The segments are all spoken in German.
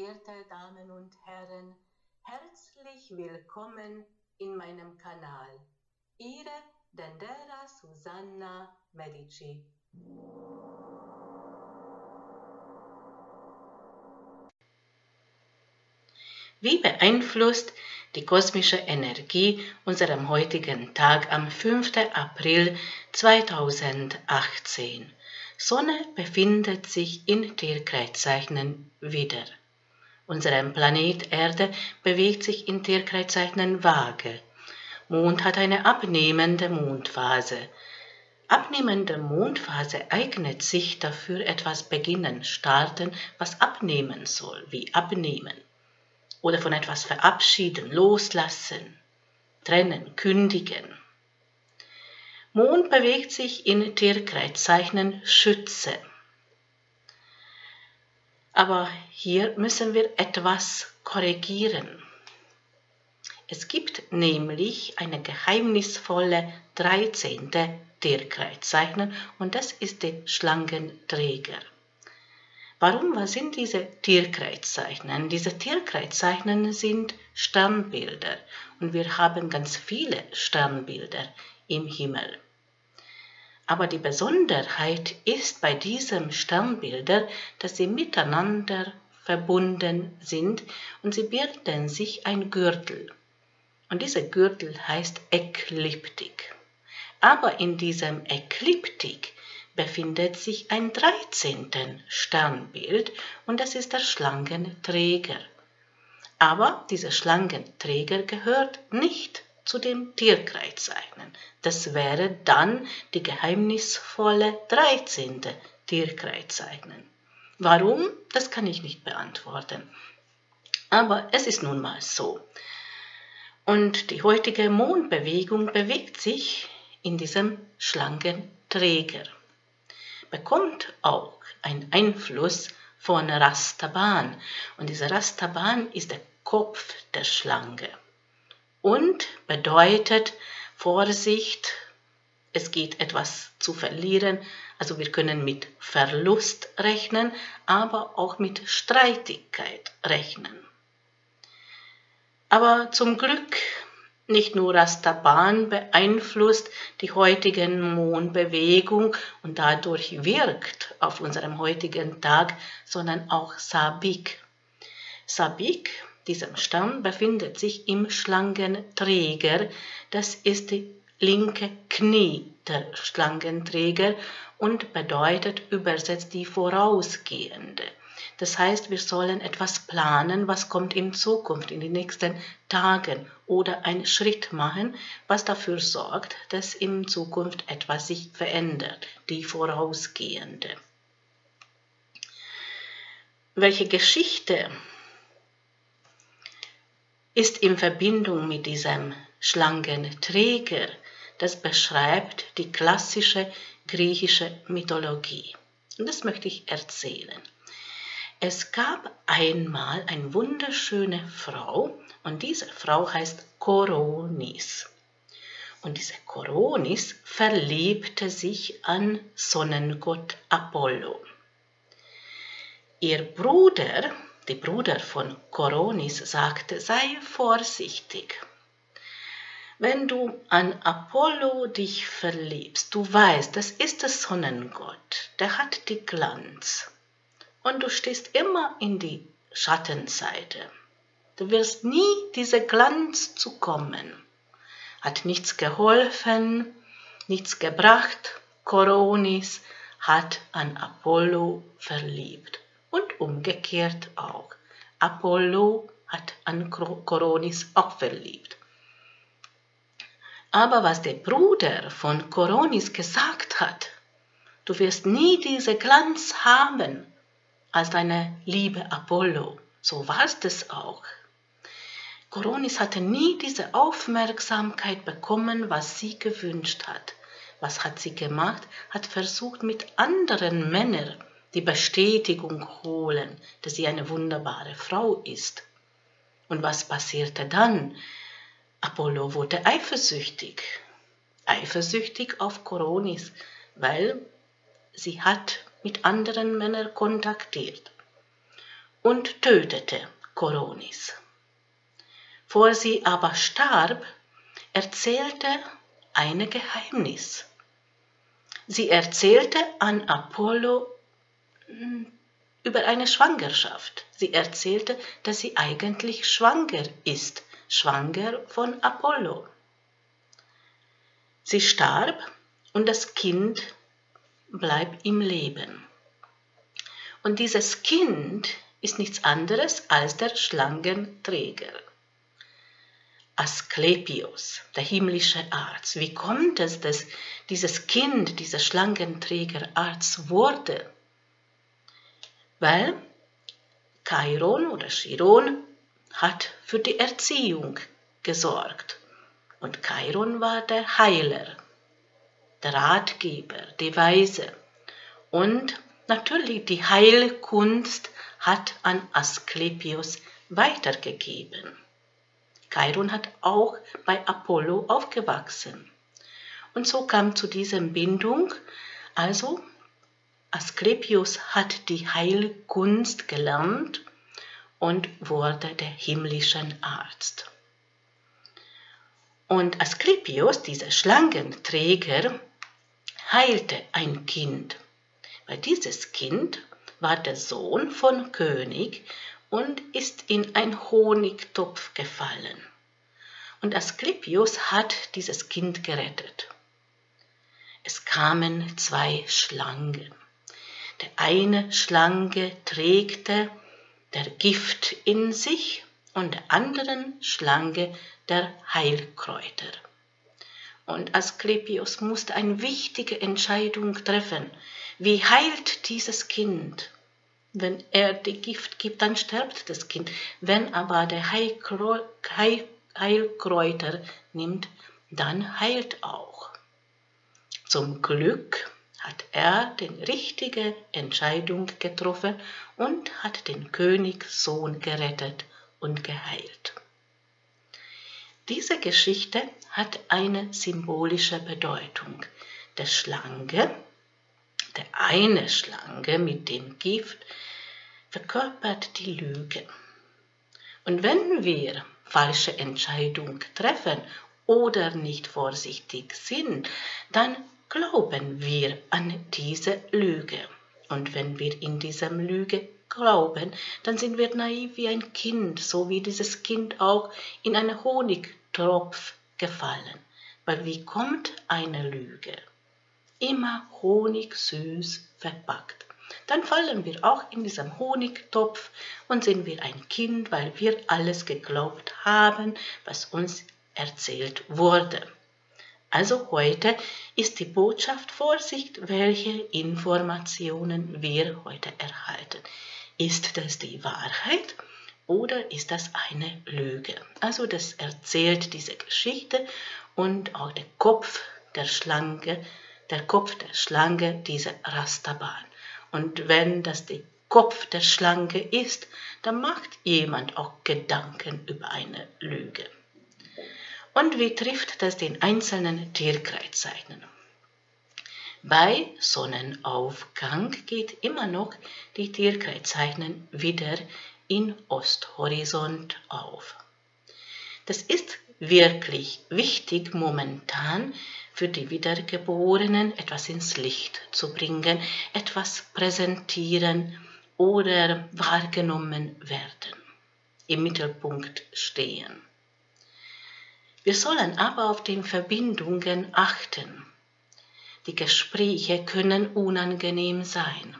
verehrte Damen und Herren, herzlich willkommen in meinem Kanal. Ihre Dendera Susanna Medici. Wie beeinflusst die kosmische Energie unserem heutigen Tag am 5. April 2018? Sonne befindet sich in Tierkreiszeichen Widder. Unser Planet Erde bewegt sich in Tierkreiszeichen Waage. Mond hat eine abnehmende Mondphase. Abnehmende Mondphase eignet sich dafür, etwas beginnen, starten, was abnehmen soll, wie abnehmen. Oder von etwas verabschieden, loslassen, trennen, kündigen. Mond bewegt sich in Tierkreiszeichen Schütze. Aber hier müssen wir etwas korrigieren. Es gibt nämlich eine geheimnisvolle 13. Tierkreiszeichen und das ist der Schlangenträger. Warum? Was sind diese Tierkreiszeichen? Diese Tierkreiszeichen sind Sternbilder und wir haben ganz viele Sternbilder im Himmel. Aber die Besonderheit ist bei diesem Sternbilder, dass sie miteinander verbunden sind und sie bilden sich ein Gürtel. Und dieser Gürtel heißt Ekliptik. Aber in diesem Ekliptik befindet sich ein 13. Sternbild und das ist der Schlangenträger. Aber dieser Schlangenträger gehört nicht zu dem Tierkreiszeichen. Das wäre dann die geheimnisvolle 13. Tierkreiszeichen. Warum? Das kann ich nicht beantworten. Aber es ist nun mal so. Und die heutige Mondbewegung bewegt sich in diesem Schlangenträger. Bekommt auch einen Einfluss von Rastaban. Und dieser Rastaban ist der Kopf der Schlange. Und bedeutet Vorsicht, es geht etwas zu verlieren, also wir können mit Verlust rechnen, aber auch mit Streitigkeit rechnen. Aber zum Glück nicht nur Rastaban beeinflusst die heutige Mondbewegung und dadurch wirkt auf unserem heutigen Tag, sondern auch Sabik. Sabik, diesem Stern, befindet sich im Schlangenträger. Das ist die linke Knie der Schlangenträger und bedeutet übersetzt die vorausgehende. Das heißt, wir sollen etwas planen, was kommt in Zukunft, in den nächsten Tagen oder einen Schritt machen, was dafür sorgt, dass in Zukunft etwas sich verändert, die vorausgehende. Welche Geschichte ist in Verbindung mit diesem Schlangenträger? Das beschreibt die klassische griechische Mythologie. Und das möchte ich erzählen. Es gab einmal eine wunderschöne Frau und diese Frau heißt Koronis. Und diese Koronis verliebte sich an Sonnengott Apollo. Ihr Bruder, der Bruder von Koronis, sagte, sei vorsichtig. Wenn du an Apollo dich verliebst, du weißt, das ist der Sonnengott, der hat die Glanz. Und du stehst immer in die Schattenseite. Du wirst nie diese Glanz zu kommen. Hat nichts geholfen, nichts gebracht. Koronis hat an Apollo verliebt. Und umgekehrt auch. Apollo hat an Koronis auch verliebt. Aber was der Bruder von Koronis gesagt hat, du wirst nie diese Glanz haben als deine liebe Apollo. So war es auch. Koronis hatte nie diese Aufmerksamkeit bekommen, was sie gewünscht hat. Was hat sie gemacht? Hat versucht, mit anderen Männern die Bestätigung holen, dass sie eine wunderbare Frau ist. Und was passierte dann? Apollo wurde eifersüchtig. Eifersüchtig auf Koronis, weil sie hat mit anderen Männern kontaktiert. und tötete Koronis. Vor sie aber starb, erzählte ein Geheimnis. Sie erzählte an Apollo über eine Schwangerschaft. Sie erzählte, dass sie eigentlich schwanger ist, schwanger von Apollo. Sie starb und das Kind bleibt im Leben. Und dieses Kind ist nichts anderes als der Schlangenträger. Asklepios, der himmlische Arzt. Wie kommt es, dass dieses Kind, dieser Schlangenträger Arzt wurde? Weil Chiron oder Chiron hat für die Erziehung gesorgt. Und Chiron war der Heiler, der Ratgeber, die Weise. Und natürlich die Heilkunst hat an Asklepios weitergegeben. Chiron hat auch bei Apollo aufgewachsen. Und so kam zu dieser Bindung, also Asklepios hat die Heilkunst gelernt und wurde der himmlische Arzt. Und Asklepios, dieser Schlangenträger, heilte ein Kind, weil dieses Kind war der Sohn von König und ist in einen Honigtopf gefallen. Und Asklepios hat dieses Kind gerettet. Es kamen 2 Schlangen. Der eine Schlange trägte der Gift in sich und der anderen Schlange der Heilkräuter. Und Asklepios musste eine wichtige Entscheidung treffen. Wie heilt dieses Kind? Wenn er die Gift gibt, dann stirbt das Kind. Wenn aber der Heilkräuter nimmt, dann heilt auch. Zum Glück hat er die richtige Entscheidung getroffen und hat den Königssohn gerettet und geheilt. Diese Geschichte hat eine symbolische Bedeutung. Der eine Schlange mit dem Gift, verkörpert die Lüge. Und wenn wir falsche Entscheidungen treffen oder nicht vorsichtig sind, dann glauben wir an diese Lüge. Und wenn wir in dieser Lüge glauben, dann sind wir naiv wie ein Kind, so wie dieses Kind auch in einen Honigtopf gefallen. Weil wie kommt eine Lüge? Immer honigsüß verpackt. Dann fallen wir auch in diesem Honigtopf und sind wir ein Kind, weil wir alles geglaubt haben, was uns erzählt wurde. Also heute ist die Botschaft Vorsicht, welche Informationen wir heute erhalten. Ist das die Wahrheit oder ist das eine Lüge? Also das erzählt diese Geschichte und auch der Kopf der Schlange, diese Rasterbahn. Und wenn das der Kopf der Schlange ist, dann macht jemand auch Gedanken über eine Lüge. Und wie trifft das den einzelnen Tierkreiszeichen? Bei Sonnenaufgang geht immer noch die Tierkreiszeichen wieder in Osthorizont auf. Das ist wirklich wichtig momentan für die Wiedergeborenen, etwas ins Licht zu bringen, etwas präsentieren oder wahrgenommen werden, im Mittelpunkt stehen. Wir sollen aber auf die Verbindungen achten. Die Gespräche können unangenehm sein.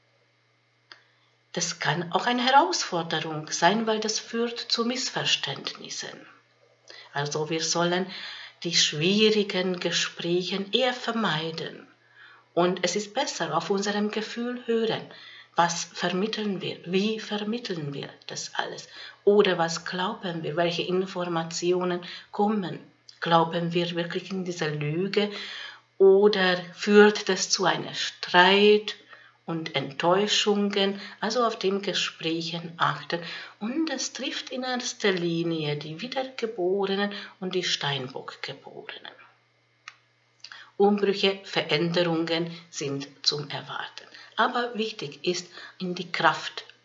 Das kann auch eine Herausforderung sein, weil das führt zu Missverständnissen. Also wir sollen die schwierigen Gespräche eher vermeiden. Und es ist besser, auf unserem Gefühl hören. Was vermitteln wir? Wie vermitteln wir das alles? Oder was glauben wir? Welche Informationen kommen? Glauben wir wirklich in dieser Lüge? Oder führt das zu einem Streit und Enttäuschungen? Also auf den Gesprächen achten. Und es trifft in erster Linie die Wiedergeborenen und die Steinbockgeborenen. Umbrüche, Veränderungen sind zum Erwarten. Aber wichtig ist, in die Kraft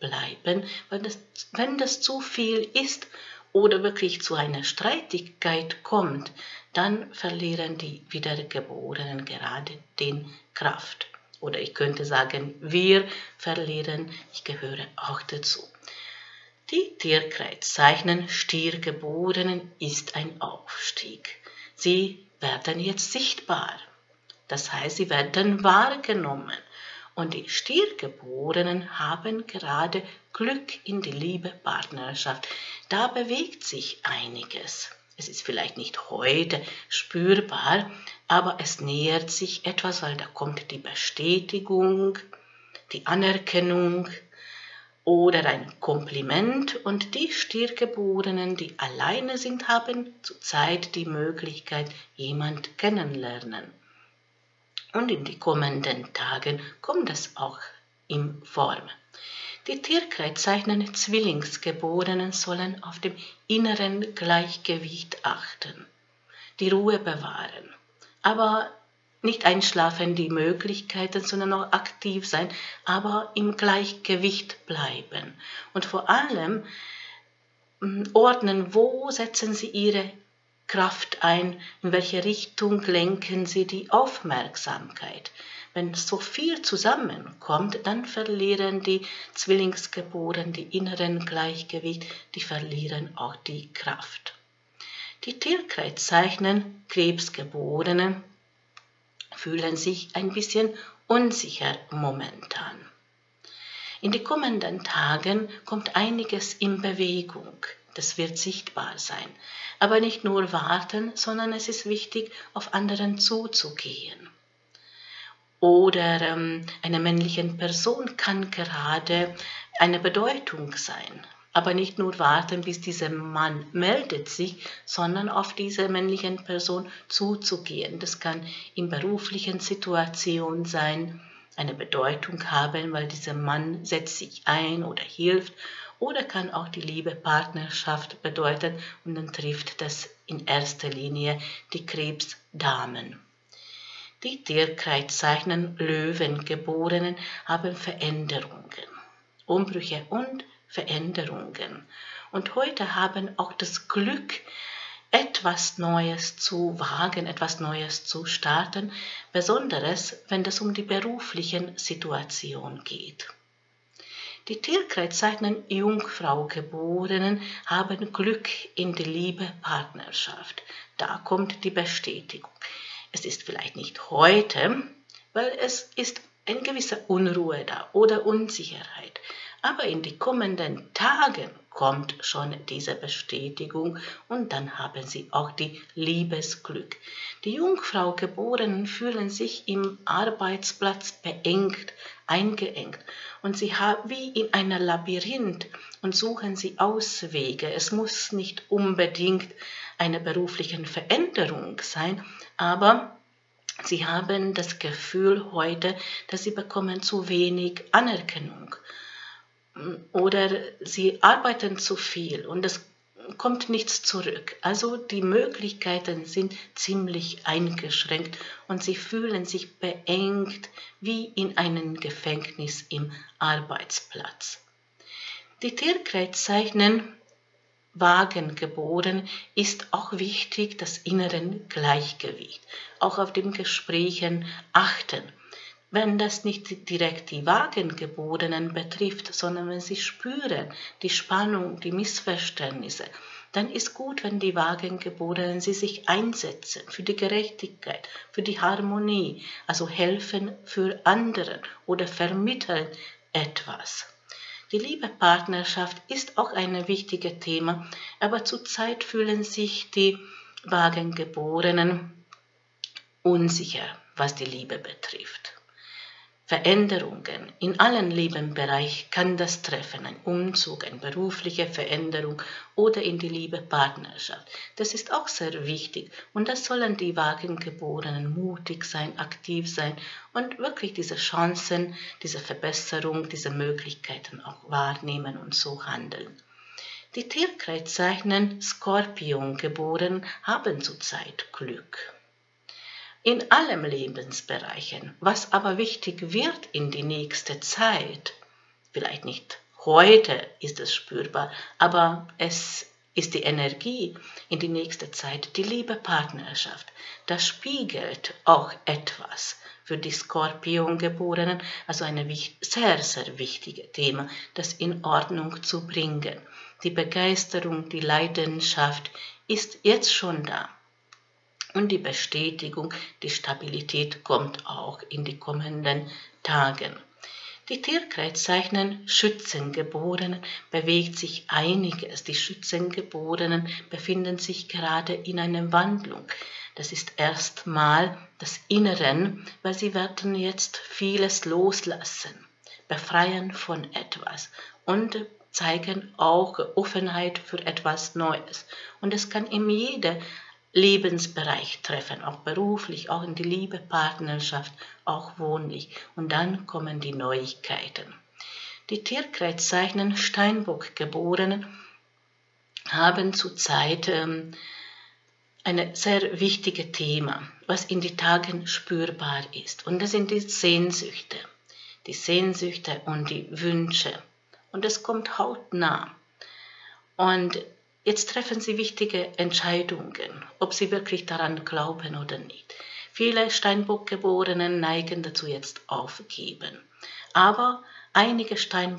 bleiben, weil wenn das zu viel ist oder wirklich zu einer Streitigkeit kommt, dann verlieren die Wiedergeborenen gerade den Kraft. Oder ich könnte sagen, wir verlieren, ich gehöre auch dazu. Die Tierkreiszeichen Stiergeborenen ist ein Aufstieg. Sie werden jetzt sichtbar. Das heißt, sie werden wahrgenommen. Und die Stiergeborenen haben gerade Glück in die Liebe, Partnerschaft. Da bewegt sich einiges. Es ist vielleicht nicht heute spürbar, aber es nähert sich etwas, weil da kommt die Bestätigung, die Anerkennung oder ein Kompliment. Und die Stiergeborenen, die alleine sind, haben zurzeit die Möglichkeit, jemand kennenlernen. Und in die kommenden Tagen kommt das auch in Form. Die Tierkreiszeichen Zwillingsgeborenen sollen auf dem inneren Gleichgewicht achten, die Ruhe bewahren, aber nicht einschlafen die Möglichkeiten, sondern auch aktiv sein, aber im Gleichgewicht bleiben. Und vor allem ordnen, wo setzen sie ihre Kraft ein, in welche Richtung lenken sie die Aufmerksamkeit. Wenn so viel zusammenkommt, dann verlieren die Zwillingsgeborenen die inneren Gleichgewicht, die verlieren auch die Kraft. Die Tierkreiszeichen Krebsgeborenen fühlen sich ein bisschen unsicher momentan. In den kommenden Tagen kommt einiges in Bewegung. Das wird sichtbar sein. Aber nicht nur warten, sondern es ist wichtig, auf anderen zuzugehen. Oder eine männliche Person kann gerade eine Bedeutung sein. Aber nicht nur warten, bis dieser Mann meldet sich, sondern auf diese männliche Person zuzugehen. Das kann in beruflichen Situationen sein, eine Bedeutung haben, weil dieser Mann setzt sich ein oder hilft, oder kann auch die Liebe, Partnerschaft bedeuten, und dann trifft das in erster Linie die Krebsdamen. Die Tierkreiszeichen Löwengeborenen haben Veränderungen, Umbrüche und Veränderungen. Und heute haben auch das Glück, etwas Neues zu wagen, etwas Neues zu starten, besonders wenn es um die berufliche Situation geht. Die Tierkreiszeichen Jungfraugeborenen haben Glück in die Liebe, Partnerschaft. Da kommt die Bestätigung. Es ist vielleicht nicht heute, weil es ist eine gewisse Unruhe da oder Unsicherheit. Aber in die kommenden Tagen kommt schon diese Bestätigung und dann haben sie auch die Liebesglück. Die Jungfraugeborenen fühlen sich im Arbeitsplatz beengt, eingeengt und sie haben wie in einer Labyrinth und suchen sie Auswege. Es muss nicht unbedingt eine berufliche Veränderung sein, aber sie haben das Gefühl heute, dass sie bekommen zu wenig Anerkennung oder sie arbeiten zu viel und es kommt nichts zurück. Also die Möglichkeiten sind ziemlich eingeschränkt und sie fühlen sich beengt wie in einem Gefängnis im Arbeitsplatz. Die Tierkreiszeichen Waagengeboren ist auch wichtig, das innere Gleichgewicht, auch auf den Gesprächen achten. Wenn das nicht direkt die Wagengeborenen betrifft, sondern wenn sie spüren die Spannung, die Missverständnisse, dann ist gut, wenn die Wagengeborenen sie sich einsetzen für die Gerechtigkeit, für die Harmonie, also helfen für andere oder vermitteln etwas. Die Liebe-Partnerschaft ist auch ein wichtiges Thema, aber zurzeit fühlen sich die Wagengeborenen unsicher, was die Liebe betrifft. Veränderungen in allen Lebensbereichen kann das treffen, ein Umzug, eine berufliche Veränderung oder in die Liebe, Partnerschaft. Das ist auch sehr wichtig und das sollen die Wagengeborenen mutig sein, aktiv sein und wirklich diese Chancen, diese Verbesserung, diese Möglichkeiten auch wahrnehmen und so handeln. Die Tierkreiszeichen Skorpion geboren haben zurzeit Glück. In allen Lebensbereichen. Was aber wichtig wird in die nächste Zeit, vielleicht nicht Heute ist es spürbar, aber es ist die Energie in die nächste Zeit, die liebe Partnerschaft. Das spiegelt auch etwas für die Skorpiongeborenen, also ein sehr, sehr wichtiges Thema, das in Ordnung zu bringen. Die Begeisterung, die Leidenschaft ist jetzt schon da. Und die Bestätigung, die Stabilität kommt auch in die kommenden Tagen. Die Tierkreiszeichen Schützengeborenen bewegt sich einiges. Die Schützengeborenen befinden sich gerade in einer Wandlung. Das ist erstmal das Inneren, weil sie werden jetzt vieles loslassen, befreien von etwas und zeigen auch Offenheit für etwas Neues. Und es kann in jedem Lebensbereich treffen, auch beruflich, auch in die Liebe, Partnerschaft, auch wohnlich. Und dann kommen die Neuigkeiten. Die Tierkreiszeichen Steinbock-Geborenen haben zurzeit ein sehr wichtiges Thema, was in den Tagen spürbar ist. Und das sind die Sehnsüchte und die Wünsche. Und es kommt hautnah. Und jetzt treffen sie wichtige Entscheidungen, ob sie wirklich daran glauben oder nicht. Viele Steinbock-Geborenen neigen dazu, jetzt aufgeben. Aber einige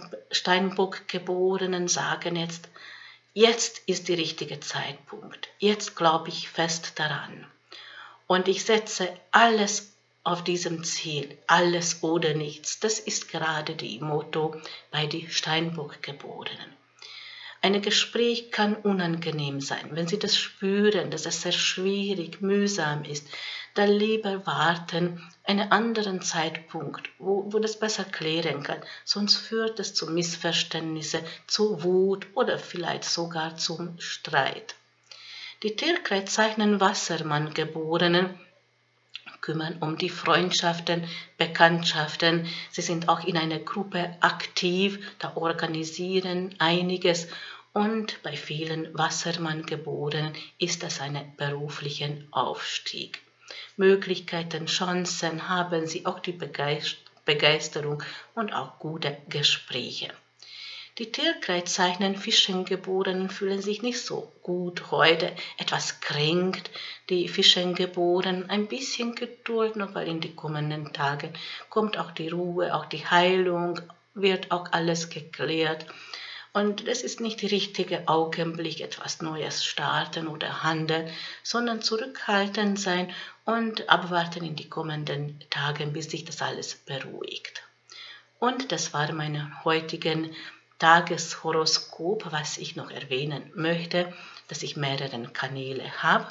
Steinbock-Geborenen sagen jetzt ist der richtige Zeitpunkt. Jetzt glaube ich fest daran. Und ich setze alles auf diesem Ziel, alles oder nichts. Das ist gerade die Motto bei den Steinbock-Geborenen. Ein Gespräch kann unangenehm sein. Wenn Sie das spüren, dass es sehr schwierig, mühsam ist, dann lieber warten, einen anderen Zeitpunkt, wo das besser klären kann. Sonst führt es zu Missverständnissen, zu Wut oder vielleicht sogar zum Streit. Die Tierkreiszeichen Wassermann-Geborenen kümmern um die Freundschaften, Bekanntschaften. Sie sind auch in einer Gruppe aktiv, da organisieren einiges. Und bei vielen Wassermann-Geborenen ist das ein beruflicher Aufstieg. Möglichkeiten, Chancen haben sie, auch die Begeisterung und auch gute Gespräche. Die Tierkreiszeichen Fischengeborenen fühlen sich nicht so gut heute, etwas kränkt. Die Fischengeborenen ein bisschen Geduld, noch weil in die kommenden Tagen kommt auch die Ruhe, auch die Heilung, wird auch alles geklärt. Und es ist nicht der richtige Augenblick, etwas Neues starten oder handeln, sondern zurückhaltend sein und abwarten in die kommenden Tagen, bis sich das alles beruhigt. Und das war meine heutigen Tageshoroskop, was ich noch erwähnen möchte, dass ich mehrere Kanäle habe,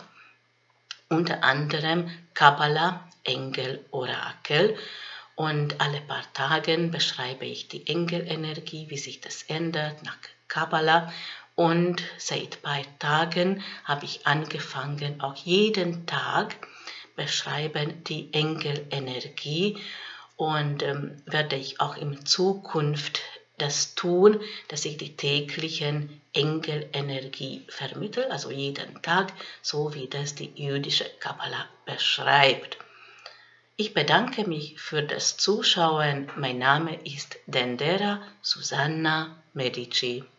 unter anderem Kabbala, Engel, Orakel. Und alle paar Tage beschreibe ich die Engelenergie, wie sich das ändert nach Kabbala. Und seit ein paar Tagen habe ich angefangen, auch jeden Tag beschreiben die Engelenergie. Und werde ich auch in Zukunft das tun, dass ich die täglichen Engelenergie vermittle, also jeden Tag, so wie das die jüdische Kabbala beschreibt. Ich bedanke mich für das Zuschauen. Mein Name ist Dendera Susanna Medici.